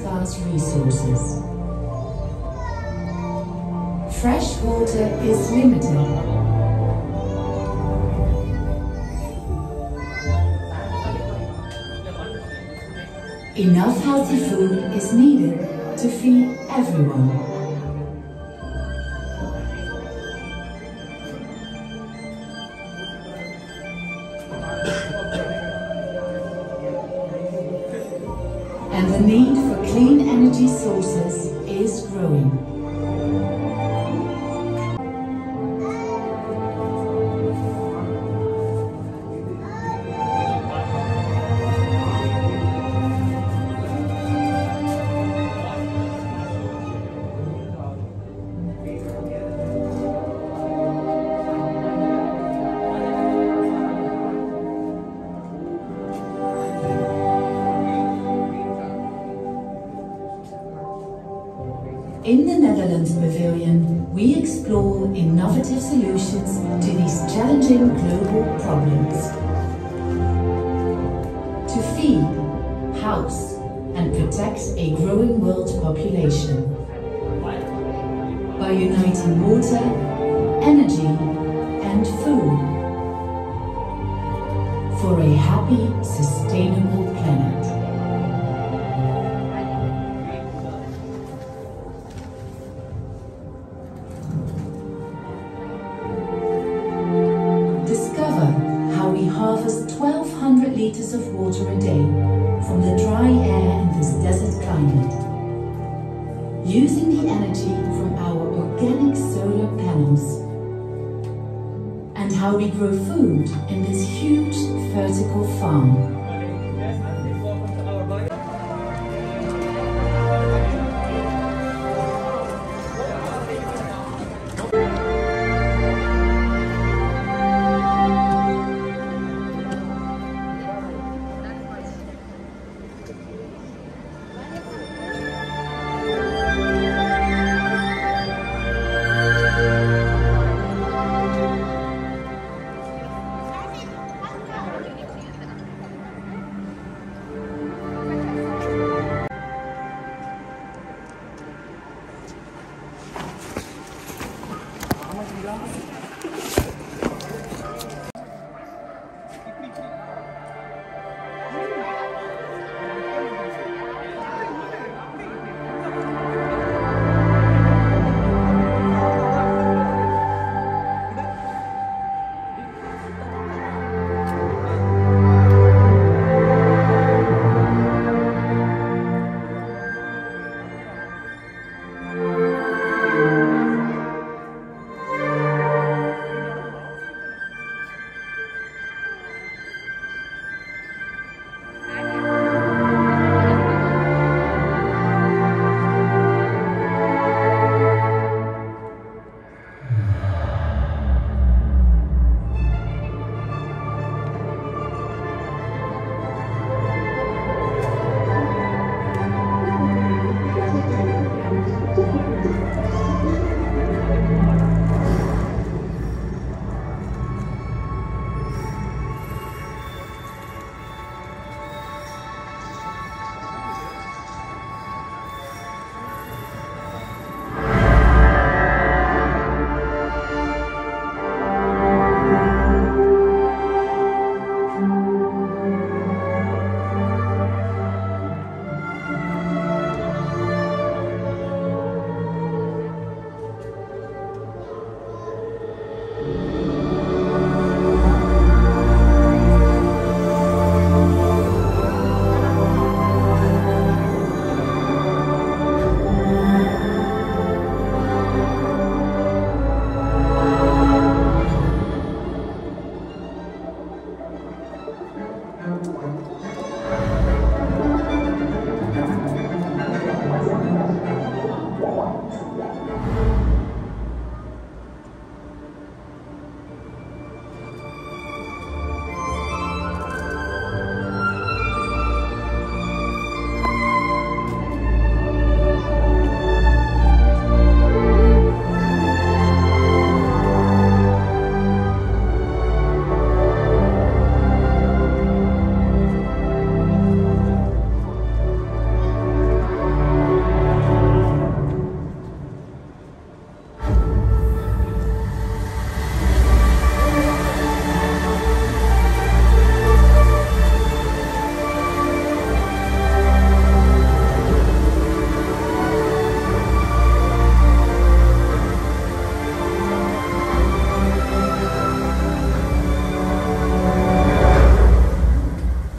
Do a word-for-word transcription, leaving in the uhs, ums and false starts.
scarce resources. Fresh water is limited. Enough healthy food is needed to feed everyone. And the need for clean energy sources is growing. In the Netherlands Pavilion, we explore innovative solutions to these challenging global problems. To feed, house, and protect a growing world population. By uniting water, energy, and food. For a happy, sustainable planet. How we harvest twelve hundred liters of water a day from the dry air in this desert climate, using the energy from our organic solar panels, and how we grow food in this huge vertical farm.